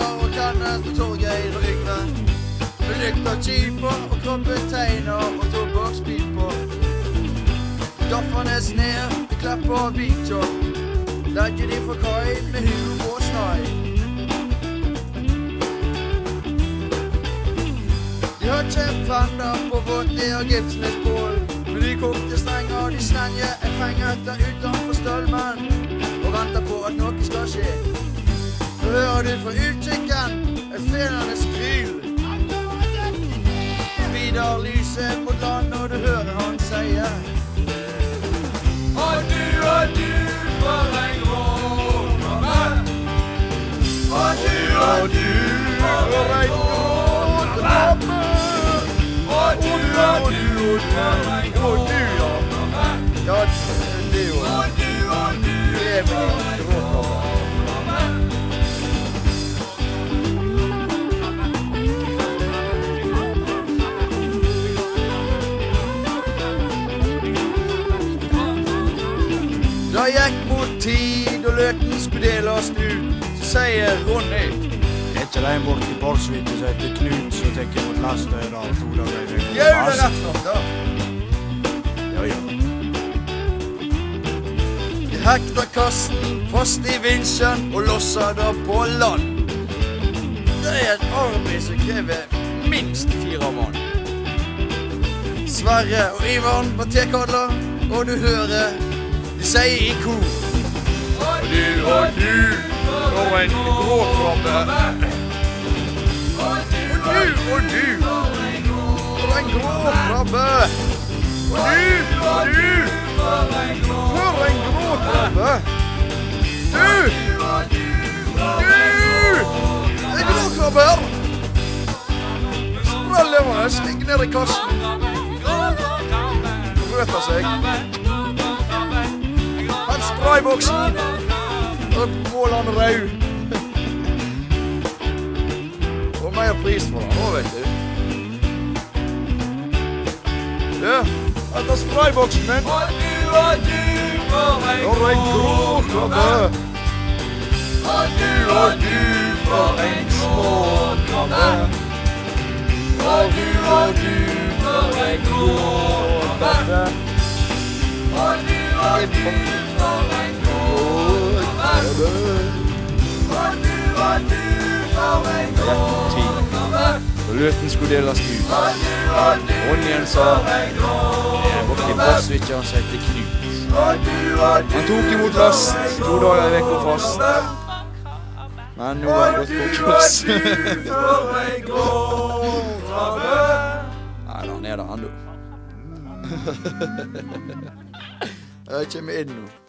og Kenneth og Torgeir og Yngve. Med lykter kjiper og krabbeteiner og tobakkspiper. Gaffernes ned, de klapper og bikkjer. Legger de for kai med hu og snai. De har kjent fender på båtlig og gipsnesbål. Men de kokte strenger, de slenjer en pengehøtter utenfor stølmen og venter på at noe skal skje. Så hører du fra utkikken et fenende skryl. Vidar lyset mot land, og du hører han sier: Og du, for en gråkrabbe. Og du, for en gråkrabbe. Og du, for en gråkrabbe. Ja, det er jo det er min gråkrabbe. Da gikk mot tid, og løten skulle deles ut, så sier Ronny: Er ikke det en bort i Borsvik som heter Knut, som tenker mot lastøyre og 2 dager i vekk? Gjør det rett nok, da! Ja. De hekter kassen fast i vinsjen og losser det på land. Det er et arbeid som krever minst 4 mann. Sverre og Ivan var tekadler, og du hører de sier i kor: Og du, for en gråkrabbe. Og du, for en gråkrabbe. Og du, for en gråkrabbe. Du, en gråkrabbe her. Sprellevende, ligger ned i kassen. Røter seg. Sprayboksen og måler han rød. Og mer pris for han, nå vet du. Ja, dette er sprayboksen min. Og du, for en gråkrabbe. Og du, for en småkrabbe. Og du, for en gråkrabbe. Og du, for en gråkrabbe. For en gråkrabbe. Og løten skulle deles ut. Ronjen sa: Jeg bort i Borsvik, han heter Knut. Han tok imot last 2 dager i vekk og fast. Men nå har han gått på kurs. Nei, da, nede han da. Jeg kommer inn nå.